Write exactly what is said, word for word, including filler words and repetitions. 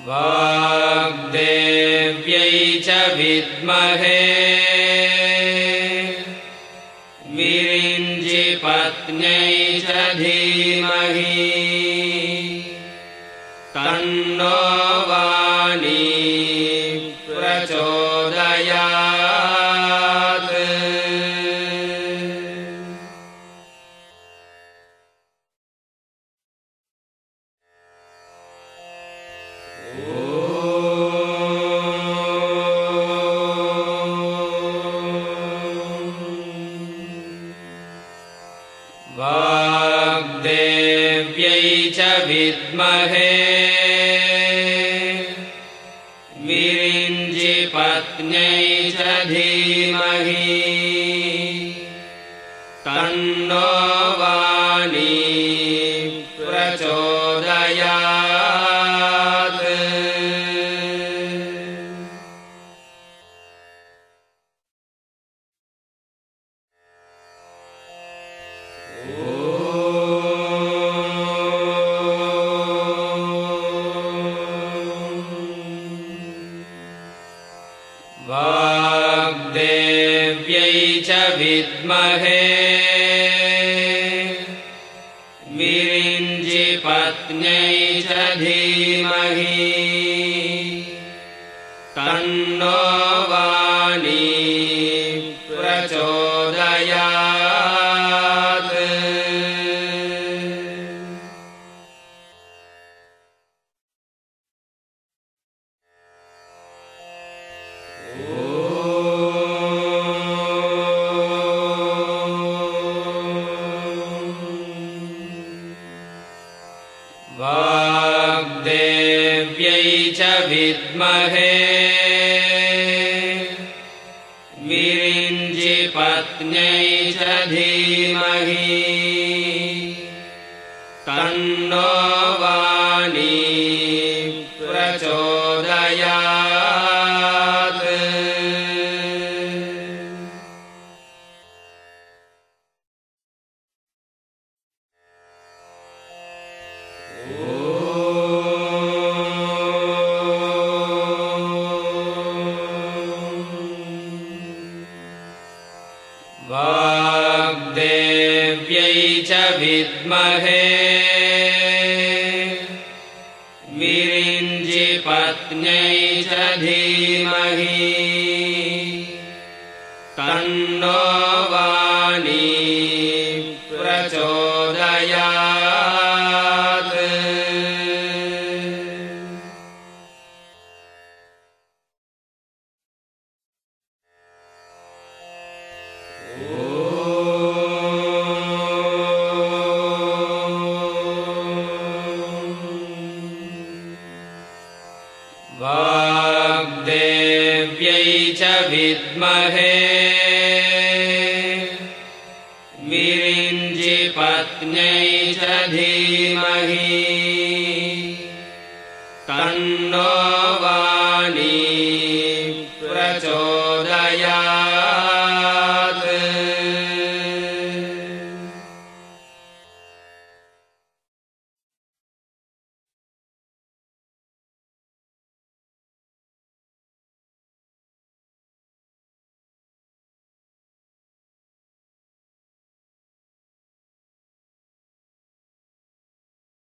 वाग्देव्यै च विद्महे विरिञ्चिपत्न्यै च धीमहि तन्नो वाणी प्रचोदयात्। वाग्देव्यै च विद्महे विरिञ्चिपत्न्यै च धीमहि तन्नो वाणी प्रचोदयात्। वाग्देव्यै च विद्महे विरिञ्चिपत्न्यै च धीमहि तन्नो वाणी प्रचोदयात्। वाग्देव्यै च विद्महे विरिञ्चिपत्न्यै च धीमहि तन्नो वाणी प्रचोदयात्। वाग्देव्यै च विद्महे विरिञ्चिपत्न्यै च धीमहि तन्नो वाणी प्रचोदयात्। वाग्देव्यै च विद्महे विरिञ्चिपत्न्यै च धीमहि तन्नो वाणी